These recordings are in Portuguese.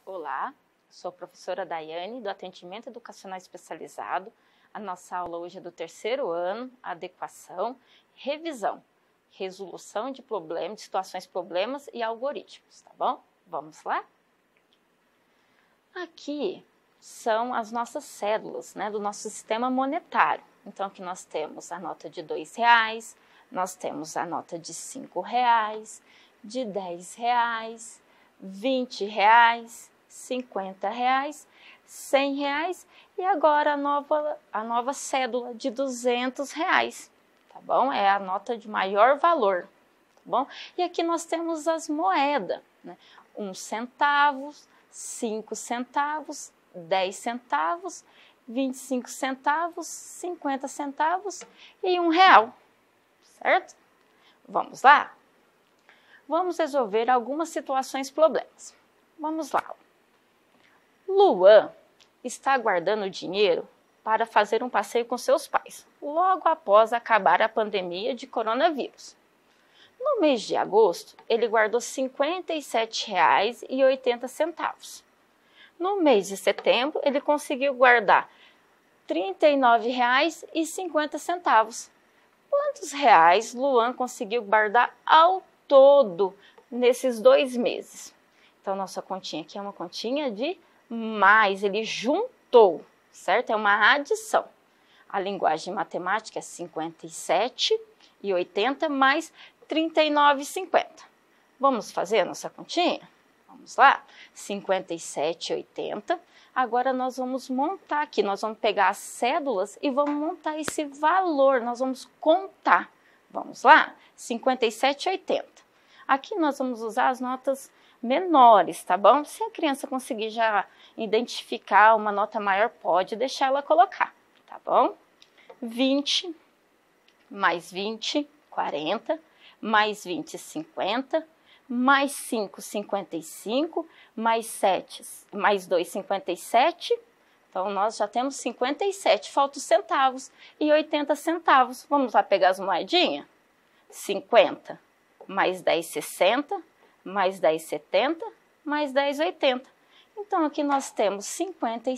Olá, sou a professora Daiane, do Atendimento Educacional Especializado. A nossa aula hoje é do terceiro ano, adequação, revisão, resolução de problemas, de situações, problemas e algoritmos, tá bom? Vamos lá? Aqui são as nossas cédulas, né, do nosso sistema monetário. Então, aqui nós temos a nota de R$2, nós temos a nota de R$5, de R$10, R$20, R$50, R$100 e agora a nova cédula de R$200, tá bom? É a nota de maior valor, tá bom? E aqui nós temos as moedas, né? 1 centavo, 5 centavos, 10 centavos, 25 centavos, 50 centavos e R$1, certo? Vamos lá? Vamos resolver algumas situações, problemas. Vamos lá. Luan está guardando dinheiro para fazer um passeio com seus pais, logo após acabar a pandemia de coronavírus. No mês de agosto, ele guardou R$ 57,80. No mês de setembro, ele conseguiu guardar R$ 39,50. Quantos reais Luan conseguiu guardar ao todo nesses 2 meses? Então, nossa continha aqui é uma continha de mais, ele juntou, certo? É uma adição. A linguagem matemática é 57,80 mais 39,50. Vamos fazer a nossa continha? Vamos lá? 57,80. Agora nós vamos montar aqui, nós vamos pegar as cédulas e vamos montar esse valor, nós vamos contar. Vamos lá? 57,80. Aqui nós vamos usar as notas menores, tá bom? Se a criança conseguir já identificar uma nota maior, pode deixar ela colocar, tá bom? 20, mais 20, 40, mais 20, 50, mais 5, 55, mais 7, mais 2, 57. Então, nós já temos 57, falta os centavos e 80 centavos. Vamos lá pegar as moedinhas? 50, mais 10, 60, mais 10, 70, mais 10, 80. Então, aqui nós temos R$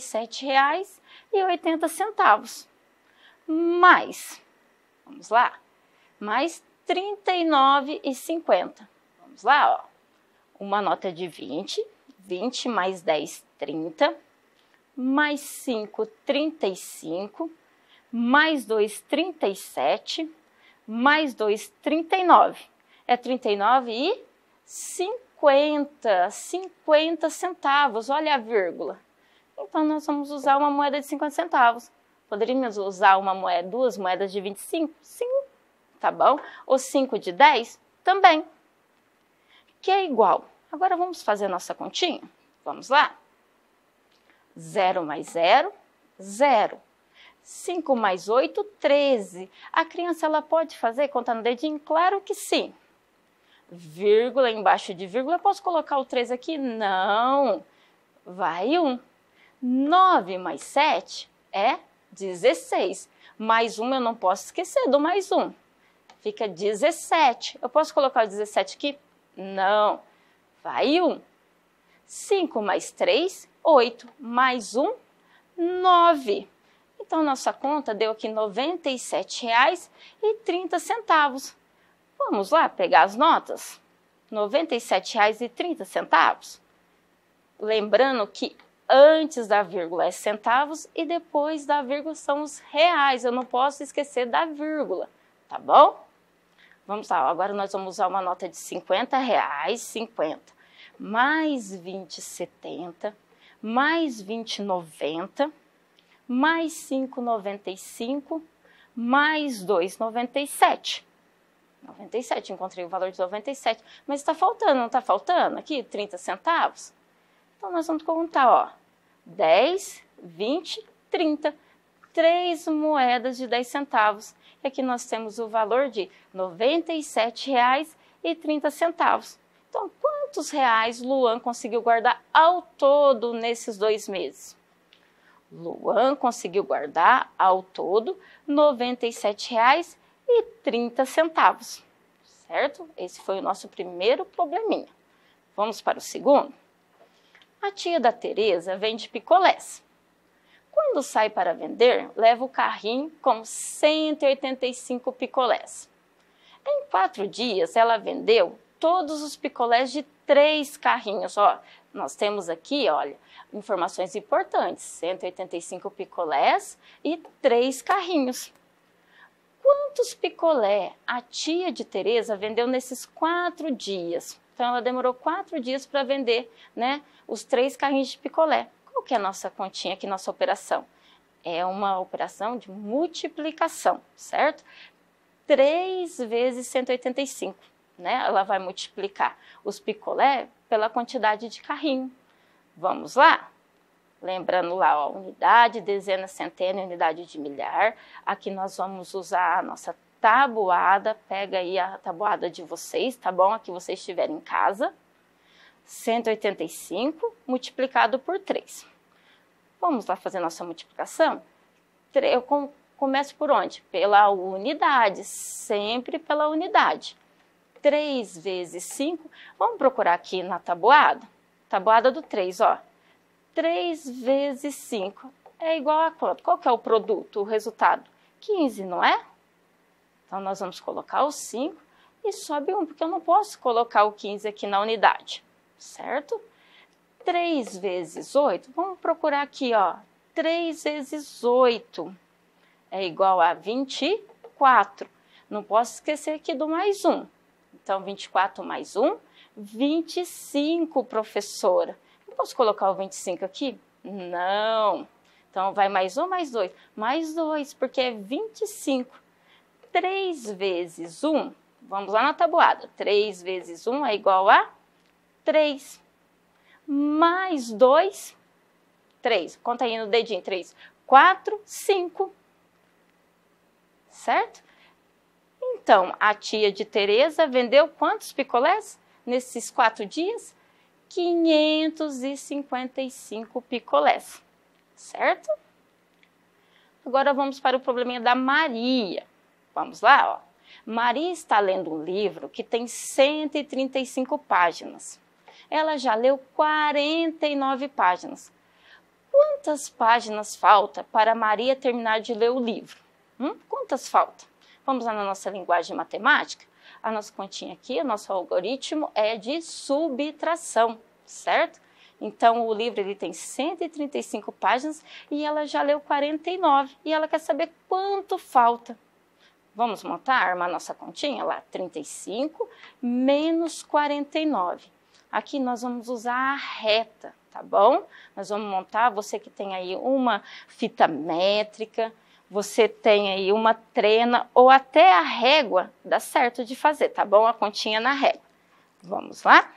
57,80. Mais, vamos lá, mais R$ 39,50. Vamos lá, ó. Uma nota de 20, 20 mais 10, 30, mais 5, 35, mais 2, 37, mais 2, 39. É 39,50 centavos, olha a vírgula. Então, nós vamos usar uma moeda de 50 centavos. Poderíamos usar duas moedas de 25? Sim, tá bom? Ou 5 de 10? Também. Que é igual. Agora, vamos fazer a nossa continha? Vamos lá? 0 mais 0, 0. 5 mais 8, 13. A criança, ela pode fazer contar no dedinho? Claro que sim. Vírgula, embaixo de vírgula, posso colocar o 3 aqui? Não. Vai 1. 9 mais 7 é 16. Mais 1 eu não posso esquecer do mais 1. Fica 17. Eu posso colocar o 17 aqui? Não. Vai 1. 5 mais 3, 8. Mais 1, 9. Então, nossa conta deu aqui R$ 97,30. Vamos lá pegar as notas? R$ 97,30. Lembrando que antes da vírgula é centavos e depois da vírgula são os reais. Eu não posso esquecer da vírgula, tá bom? Vamos lá, agora nós vamos usar uma nota de R$ 50, 50, mais 20, 70, mais 20, 90, mais 5, 95, mais 2, 97. 97, encontrei o valor de 97, mas está faltando, não está faltando aqui 30 centavos? Então, nós vamos contar, ó, 10, 20, 30, 3 moedas de 10 centavos. E aqui nós temos o valor de R$ 97,30. Então, quantos reais Luan conseguiu guardar ao todo nesses 2 meses? Luan conseguiu guardar ao todo R$ 97,30, certo? Esse foi o nosso primeiro probleminha. Vamos para o segundo? A tia da Tereza vende picolés. Quando sai para vender, leva o carrinho com 185 picolés. Em 4 dias, ela vendeu todos os picolés de 3 carrinhos. Ó, nós temos aqui, olha, informações importantes. 185 picolés e 3 carrinhos. Quantos picolé a tia de Tereza vendeu nesses 4 dias? Então, ela demorou 4 dias para vender, né, os 3 carrinhos de picolé. Qual que é a nossa continha aqui, nossa operação? É uma operação de multiplicação, certo? 3 vezes 185, né? Ela vai multiplicar os picolé pela quantidade de carrinho. Vamos lá? Lembrando lá, ó, unidade, dezena, centena, unidade de milhar. Aqui nós vamos usar a nossa tabuada. Pega aí a tabuada de vocês, tá bom? A que vocês estiverem em casa. 185 multiplicado por 3. Vamos lá fazer nossa multiplicação? Eu começo por onde? Pela unidade, sempre pela unidade. 3 vezes 5, vamos procurar aqui na tabuada? Tabuada do 3, ó. 3 vezes 5 é igual a quanto? Qual que é o produto, o resultado? 15, não é? Então, nós vamos colocar o 5 e sobe 1, porque eu não posso colocar o 15 aqui na unidade, certo? 3 vezes 8, vamos procurar aqui, ó. 3 vezes 8 é igual a 24. Não posso esquecer aqui do mais 1. Então, 24 mais 1, 25, professora. Eu posso colocar o 25 aqui? Não. Então, vai mais 1, mais 2. Mais 2, porque é 25. 3 vezes 1, vamos lá na tabuada. 3 vezes 1 é igual a 3. Mais 2, 3. Conta aí no dedinho, 3. 4, 5. Certo? Então, a tia de Tereza vendeu quantos picolés nesses 4 dias? 555 picolés. Certo? Agora vamos para o probleminha da Maria. Vamos lá, ó. Maria está lendo um livro que tem 135 páginas. Ela já leu 49 páginas. Quantas páginas falta para Maria terminar de ler o livro? Quantas faltam? Vamos lá na nossa linguagem matemática? A nossa continha aqui, o nosso algoritmo é de subtração, certo? Então, o livro ele tem 135 páginas e ela já leu 49. E ela quer saber quanto falta. Vamos armar nossa continha lá, 35 menos 49. Aqui nós vamos usar a reta, tá bom? Nós vamos montar, você que tem aí uma fita métrica, você tem aí uma trena ou até a régua, dá certo de fazer, tá bom? A continha na régua. Vamos lá?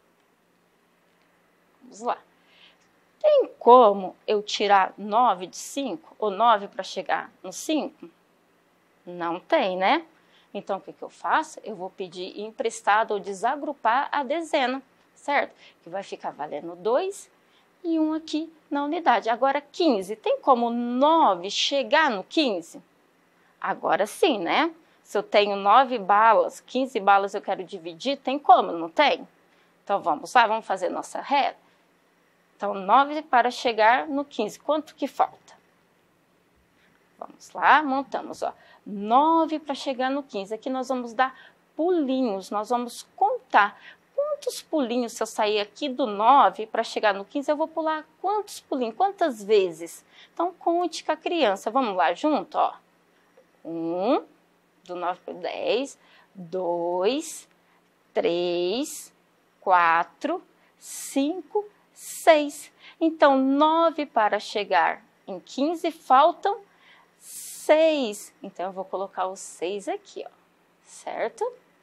Vamos lá. Tem como eu tirar 9 de 5 ou 9 para chegar no 5? Não tem, né? Então, o que eu faço? Eu vou pedir emprestado ou desagrupar a dezena, certo? Que vai ficar valendo 2 e 1 aqui na unidade. Agora, 15. Tem como 9 chegar no 15? Agora sim, né? Se eu tenho 9 balas, 15 balas eu quero dividir, tem como, não tem? Então, vamos lá, vamos fazer nossa reta. Então, 9 para chegar no 15. Quanto que falta? Vamos lá, montamos, ó. 9 para chegar no 15. Aqui nós vamos dar pulinhos, nós vamos contar. Quantos pulinhos, se eu sair aqui do 9 para chegar no 15, eu vou pular quantos pulinhos, quantas vezes? Então, conte com a criança. Vamos lá junto, ó. 1, do 9 para o 10, 2, 3, 4, 5, 6. Então, 9 para chegar em 15, faltam 6. Então, eu vou colocar o 6 aqui, ó. Certo?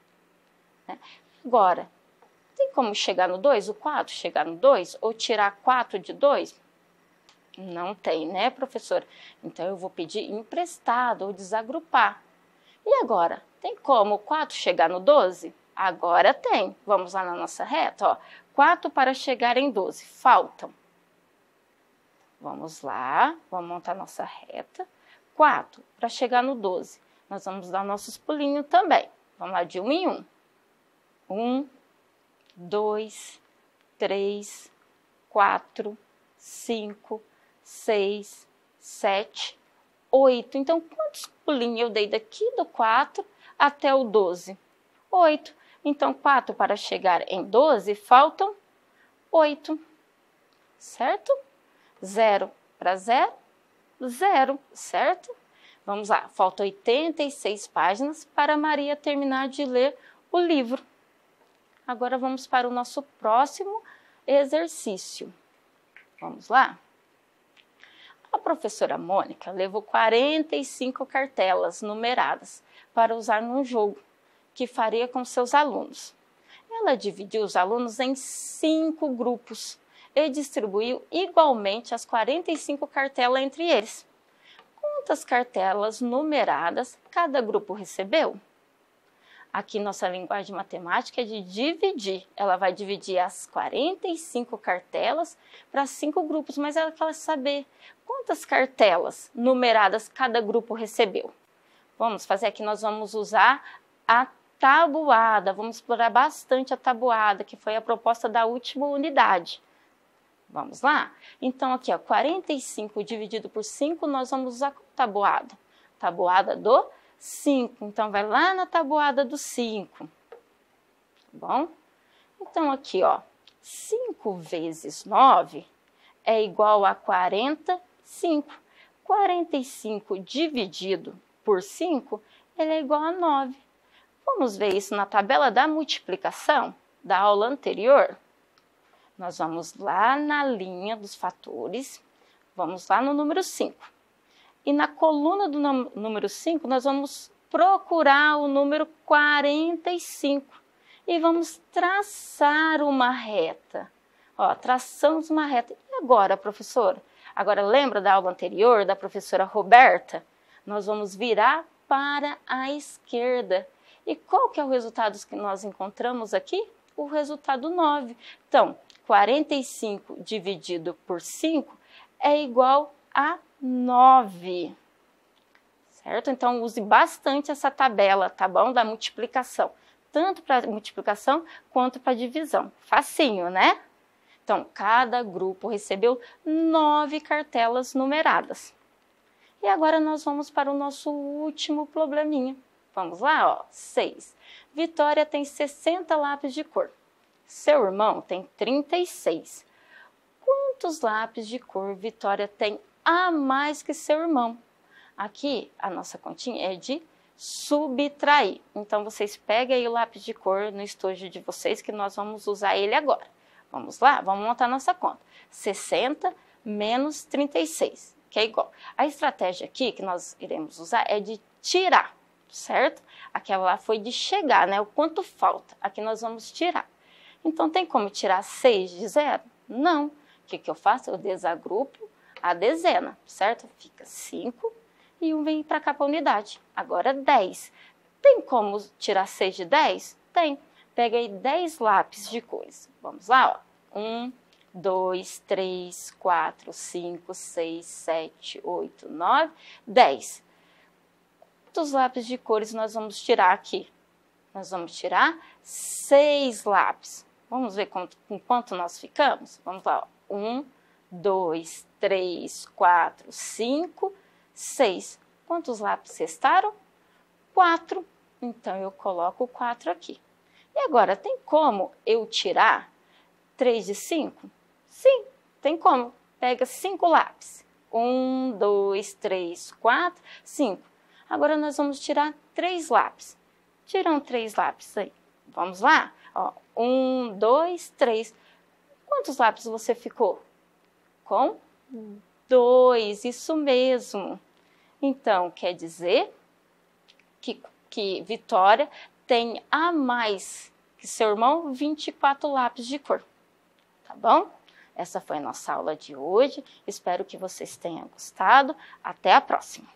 Agora, tem como chegar no 2, o 4 chegar no 2? Ou tirar 4 de 2? Não tem, né, professora? Então, eu vou pedir emprestado ou desagrupar. E agora, tem como o 4 chegar no 12? Agora tem. Vamos lá na nossa reta, ó. 4 para chegar em 12. Faltam. Vamos lá, vamos montar nossa reta. 4 para chegar no 12. Nós vamos dar nossos pulinhos também. Vamos lá de 1 em 1. 1, 2, 3, 4, 5, 6, 7, 8. Então, quantos pulinhos eu dei daqui do 4 até o 12? 8. Então, 4 para chegar em 12, faltam 8, certo? 0 para 0, 0, certo? Vamos lá, faltam 86 páginas para Maria terminar de ler o livro. Agora vamos para o nosso próximo exercício. Vamos lá? A professora Mônica levou 45 cartelas numeradas para usar num jogo que faria com seus alunos. Ela dividiu os alunos em 5 grupos e distribuiu igualmente as 45 cartelas entre eles. Quantas cartelas numeradas cada grupo recebeu? Aqui nossa linguagem matemática é de dividir. Ela vai dividir as 45 cartelas para 5 grupos, mas ela quer saber quantas cartelas numeradas cada grupo recebeu. Vamos fazer aqui, nós vamos usar a tabuada, vamos explorar bastante a tabuada, que foi a proposta da última unidade. Vamos lá? Então, aqui, ó, 45 dividido por 5, nós vamos usar tabuada. Tabuada do 5. Então, vai lá na tabuada do 5. Bom? Então, aqui, ó, 5 vezes 9 é igual a 45. 45 dividido por 5, ele é igual a 9. Vamos ver isso na tabela da multiplicação da aula anterior? Nós vamos lá na linha dos fatores, vamos lá no número 5. E na coluna do número 5, nós vamos procurar o número 45. E vamos traçar uma reta. Ó, traçamos uma reta. E agora, professora? Agora, lembra da aula anterior, da professora Roberta? Nós vamos virar para a esquerda. E qual que é o resultado que nós encontramos aqui? O resultado 9. Então, 45 dividido por 5 é igual a 9. Certo? Então, use bastante essa tabela, tá bom? Da multiplicação. Tanto para multiplicação quanto para divisão. Facinho, né? Então, cada grupo recebeu 9 cartelas numeradas. E agora nós vamos para o nosso último probleminha. Vamos lá, ó. 6. Vitória tem 60 lápis de cor. Seu irmão tem 36. Quantos lápis de cor Vitória tem a mais que seu irmão? Aqui, a nossa continha é de subtrair. Então, vocês peguem aí o lápis de cor no estojo de vocês, que nós vamos usar ele agora. Vamos lá? Vamos montar nossa conta. 60 menos 36, que é igual. A estratégia aqui que nós iremos usar é de tirar, certo? Aquela lá foi de chegar, né? O quanto falta. Aqui nós vamos tirar. Então, tem como tirar 6 de 0? Não. O que eu faço? Eu desagrupo a dezena, certo? Fica 5 e 1 vem para cá para a unidade. Agora 10. Tem como tirar 6 de 10? Tem. Pega aí 10 lápis de cores. Vamos lá, ó. 1, 2, 3, 4, 5, 6, 7, 8, 9, 10. Quantos lápis de cores nós vamos tirar aqui? Nós vamos tirar 6 lápis. Vamos ver com quanto nós ficamos? Vamos lá, ó. 1, 2, 3, 4, 5, 6. Quantos lápis restaram? 4. Então, eu coloco 4 aqui. E agora, tem como eu tirar 3 de 5? Sim, tem como. Pega 5 lápis. 1, 2, 3, 4, 5. Agora, nós vamos tirar 3 lápis. Tiram 3 lápis aí. Vamos lá? Ó, 1, 2, 3. Quantos lápis você ficou? Com 2, isso mesmo. Então, quer dizer que Vitória tem a mais que seu irmão 24 lápis de cor. Tá bom? Essa foi a nossa aula de hoje. Espero que vocês tenham gostado. Até a próxima!